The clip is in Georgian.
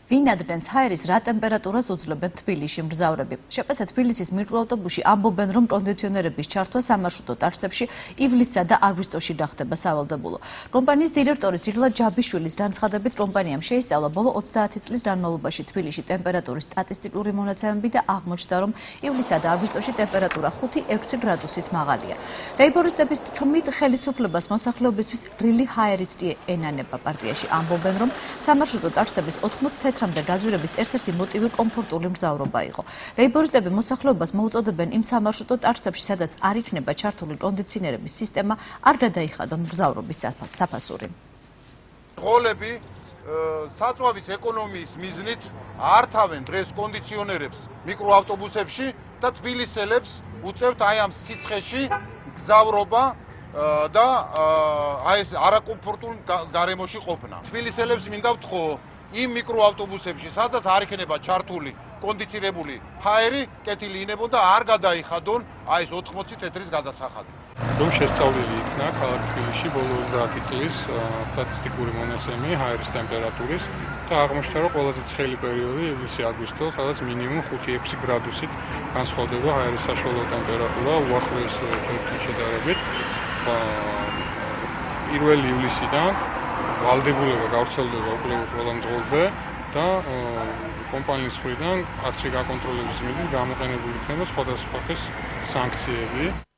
ვინ ადრენს ჰაერის რა ტემპერატურას უძლებენ თბილისში მგზავრები. შეპასა თბილისის მიკროავტობუსში ამბობენ, რომ კონდიციონერების ჩართვა სამარშრუტო ტარსებში ივლისსა და აგვისტოში გახდება სავალდებულო. კომპანიის დირექტორის ირლა ჯაბიშვილის განცხადებით, კომპანიამ შეისწავლა ბოლო 30 წლის განმავლობაში თბილისში ტემპერატურის სტატისტიკური მონაცემები და აღმოჩნდა, რომ ივლისსა და აგვისტოში ტემპერატურა 5-6 გრადუსით მაღალია. ლეიბორისტების თქმით, ხელისუფლებას მოსახლეობისთვის რილი ჰაერით ენანება. პარტიაში ამბობენ, რომ სამარშრუტო ტარსების 80 თეთრამდე გაზვირების ერთ-ერთი მოტივი კომფორტული მგზავრობა იყო. ლეიბორისტები მოსახლეობას მოუწოდებენ იმ სამარშრუტო ტარსებში, სადაც არ იქნება ჩართული კონდიციონერების სისტემა, არ გადაიხადონ მგზავრობის საფასური. ღოლები საწვავის ეკონომიის მიზნით ართავენ დღეს კონდიციონერებს მიკროავტობუსებში და თბილისელებს უწევთ აი ამ სიცხეში გზავრობა და აი ეს არაკომფორტულ გარემოში ყოფნა. თბილისელებს მინდა ვთხოვ, იმ მიკროავტობუსებში, სადაც არ იქნება ჩართული კონდიციონირებული ჰაერი, კეთილი ინებონ და არ გადაიხადონ აი ეს 80 თეთრის გადასახადი. რომ შესწავლილი იქნა ქალაქ თბილისში ბოლო 30 წლის სტატისტიკური მონაცემი ჰაერის ტემპერატურის და აღმოჩნდა, რომ ყველაზე ცხელი პერიოდი ივლისი-აგვისტო, სადაც მინიმუმ 5-6 გრადუსით განსხვავდება ჰაერის საშუალო ტემპერატურა უახლოეს თვეთან შედარებით. 1 ივლისიდან ვალდებულება გავრცელდება უკვე ყველა მძღოლზე და კომპანიის მხრიდან კაცრი გაკონტროლების მიზნით გამოყენებული იქნება სხვადასხვა ხის სანქციები.